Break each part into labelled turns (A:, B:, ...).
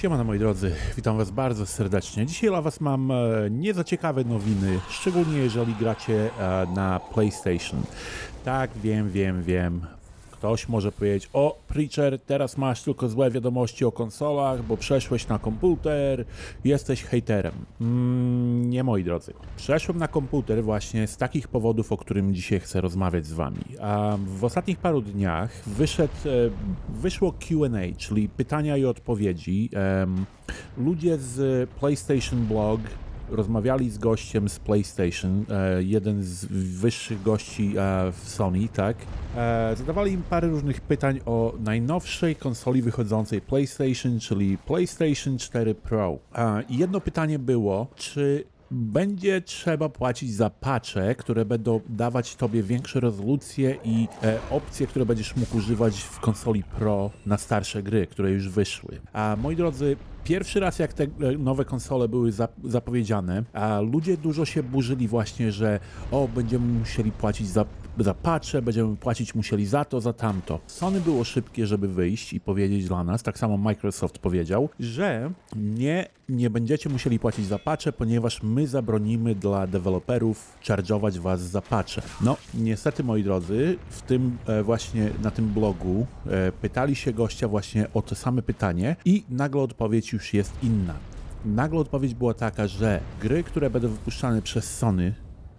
A: Siemano moi drodzy, witam was bardzo serdecznie. Dzisiaj dla was mam nie za ciekawe nowiny, szczególnie jeżeli gracie na PlayStation. Tak, wiem. Ktoś może powiedzieć: o, Preacher, teraz masz tylko złe wiadomości o konsolach, bo przeszłeś na komputer, jesteś hejterem. Nie, moi drodzy. Przeszłem na komputer właśnie z takich powodów, o którym dzisiaj chcę rozmawiać z wami. A w ostatnich paru dniach wyszło Q&A, czyli pytania i odpowiedzi. Ludzie z PlayStation Blog rozmawiali z gościem z PlayStation, jeden z wyższych gości w Sony, tak? Zadawali im parę różnych pytań o najnowszej konsoli wychodzącej PlayStation, czyli PlayStation 4 Pro. I jedno pytanie było, czy będzie trzeba płacić za patche, które będą dawać tobie większe rezolucje i opcje, które będziesz mógł używać w konsoli Pro na starsze gry, które już wyszły. A moi drodzy, pierwszy raz jak te nowe konsole były zapowiedziane, a ludzie dużo się burzyli właśnie, że będziemy musieli płacić za patche, będziemy płacić musieli za to, za tamto. Sony było szybkie, żeby wyjść i powiedzieć dla nas, tak samo Microsoft powiedział, że nie będziecie musieli płacić za patche, ponieważ my zabronimy dla deweloperów charge'ować was za patche. No, niestety moi drodzy, w tym właśnie na tym blogu pytali się gościa właśnie o to same pytanie i nagle odpowiedź już jest inna. Nagle odpowiedź była taka, że gry, które będą wypuszczane przez Sony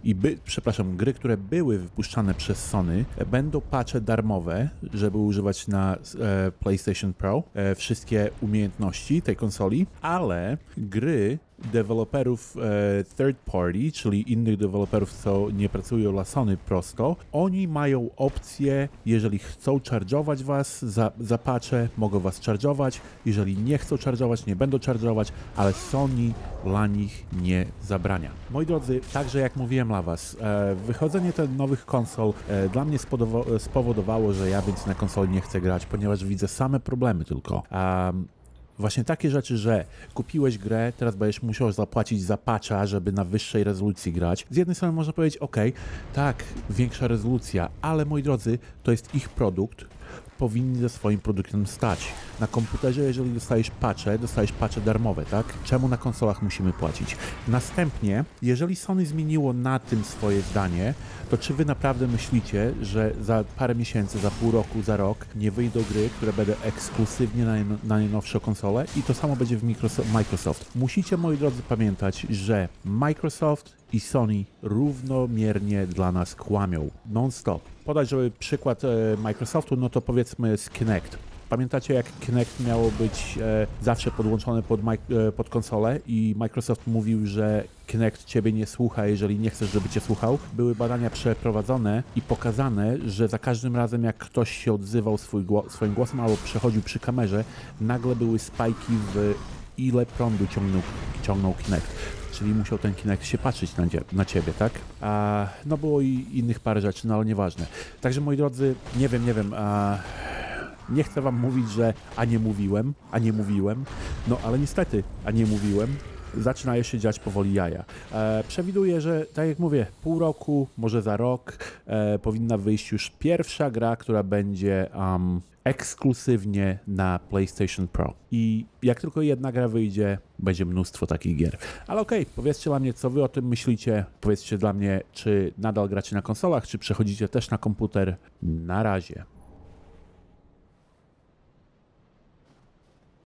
A: gry, które były wypuszczane przez Sony, będą patche darmowe, żeby używać na PlayStation Pro wszystkie umiejętności tej konsoli, ale gry deweloperów third party, czyli innych deweloperów, co nie pracują dla Sony prosto, oni mają opcję, jeżeli chcą charge'ować was za patche, mogą was charge'ować, jeżeli nie chcą charge'ować, nie będą charge'ować, ale Sony dla nich nie zabrania. Moi drodzy, także jak mówiłem dla was, wychodzenie tych nowych konsol dla mnie spowodowało, że ja więcej na konsoli nie chcę grać, ponieważ widzę same problemy tylko. Właśnie takie rzeczy, że kupiłeś grę, teraz będziesz musiał zapłacić za patcha, żeby na wyższej rezolucji grać. Z jednej strony można powiedzieć, tak, większa rezolucja, ale moi drodzy, to jest ich produkt, powinni ze swoim produktem stać. Na komputerze, jeżeli dostajesz patche darmowe, tak? Czemu na konsolach musimy płacić? Następnie, jeżeli Sony zmieniło na tym swoje zdanie, to czy wy naprawdę myślicie, że za parę miesięcy, za pół roku, za rok nie wyjdą gry, które będą ekskluzywnie na najnowsze konsole i to samo będzie w Microsoft. Musicie, moi drodzy, pamiętać, że Microsoft i Sony równomiernie dla nas kłamią. Non-stop. Podać, żeby przykład Microsoftu, no to powiedzmy z Kinect. Pamiętacie, jak Kinect miało być zawsze podłączone pod konsolę i Microsoft mówił, że Kinect ciebie nie słucha, jeżeli nie chcesz, żeby cię słuchał? Były badania przeprowadzone i pokazane, że za każdym razem, jak ktoś się odzywał swoim głosem albo przechodził przy kamerze, nagle były spajki w ile prądu ciągnął Kinect. Czyli musiał ten Kinect się patrzeć na ciebie, tak? No było i innych parę rzeczy, no ale nieważne. Także moi drodzy, nie wiem, nie chcę wam mówić, że nie mówiłem, no ale niestety, nie mówiłem. Zaczynają się dziać powoli jaja. Przewiduję, że tak jak mówię, pół roku, może za rok powinna wyjść już pierwsza gra, która będzie ekskluzywnie na PlayStation Pro. I jak tylko jedna gra wyjdzie, będzie mnóstwo takich gier. Ale powiedzcie dla mnie, co wy o tym myślicie. Powiedzcie dla mnie, czy nadal gracie na konsolach, czy przechodzicie też na komputer. Na razie.